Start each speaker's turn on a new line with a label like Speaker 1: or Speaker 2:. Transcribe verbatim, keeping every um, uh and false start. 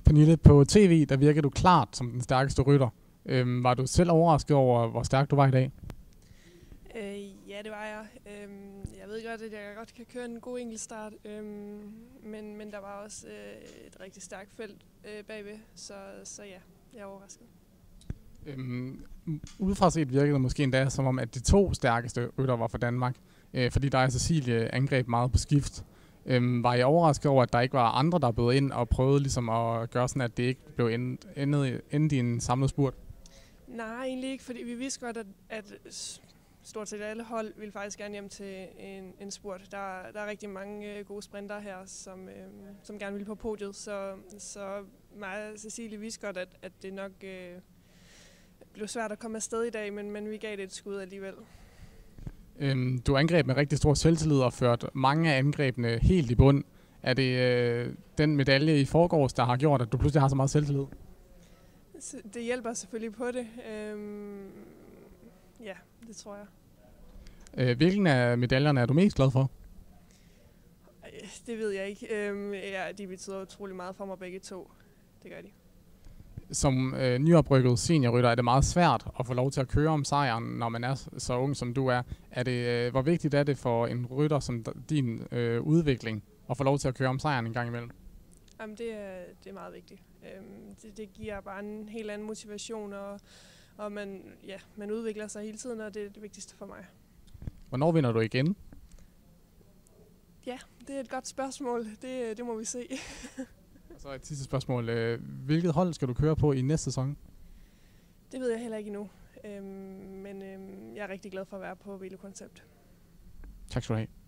Speaker 1: Pernille, på tv, der virker du klart som den stærkeste rytter. Øhm, var du selv overrasket over, hvor stærk du var i dag?
Speaker 2: Øh, ja, det var jeg. Øhm, jeg ved godt, at jeg godt kan køre en god enkeltstart, øhm, men, men der var også øh, et rigtig stærkt felt øh, bagved, så, så ja, jeg er overrasket.
Speaker 1: Øhm, udefra set virkede det måske endda som om, at de to stærkeste rytter var fra Danmark, øh, fordi der er Cecilie angreb meget på skift. Øhm, var I overrasket over, at der ikke var andre, der bød ind og prøvede ligesom at gøre sådan, at det ikke blev endt, endet, endt i en samlet spurt?
Speaker 2: Nej, egentlig ikke, fordi vi vidste godt, at, at stort set alle hold ville faktisk gerne hjem til en, en spurt. Der, der er rigtig mange øh, gode sprinter her, som, øh, som gerne vil på podiet, så, så mig og Cecilie vidste godt, at, at det nok øh, blev svært at komme afsted i dag, men, men vi gav det et skud alligevel.
Speaker 1: Øhm, du angreb med rigtig stor selvtillid og ført mange af angrebene helt i bund. Er det øh, den medalje i forgårs, der har gjort, at du pludselig har så meget selvtillid?
Speaker 2: Det hjælper selvfølgelig på det. Øhm, ja, det tror jeg.
Speaker 1: Øh, hvilken af medaljerne er du mest glad for?
Speaker 2: Det ved jeg ikke. Øhm, ja, de betyder utrolig meget for mig begge to. Det gør de.
Speaker 1: Som øh, nyoprykket seniorrytter er det meget svært at få lov til at køre om sejren, når man er så ung, som du er. Er det øh, hvor vigtigt er det for en rytter som din øh, udvikling at få lov til at køre om sejren en gang imellem?
Speaker 2: Jamen, det er, det er meget vigtigt. Øhm, det, det giver bare en helt anden motivation, og, og man, ja, man udvikler sig hele tiden, og det er det vigtigste for mig.
Speaker 1: Hvornår vinder du igen?
Speaker 2: Ja, det er et godt spørgsmål. Det, det må vi se.
Speaker 1: Så et sidste spørgsmål. Hvilket hold skal du køre på i næste sæson?
Speaker 2: Det ved jeg heller ikke endnu. Øhm, men øhm, jeg er rigtig glad for at være på Velo Concept.
Speaker 1: Tak skal du have.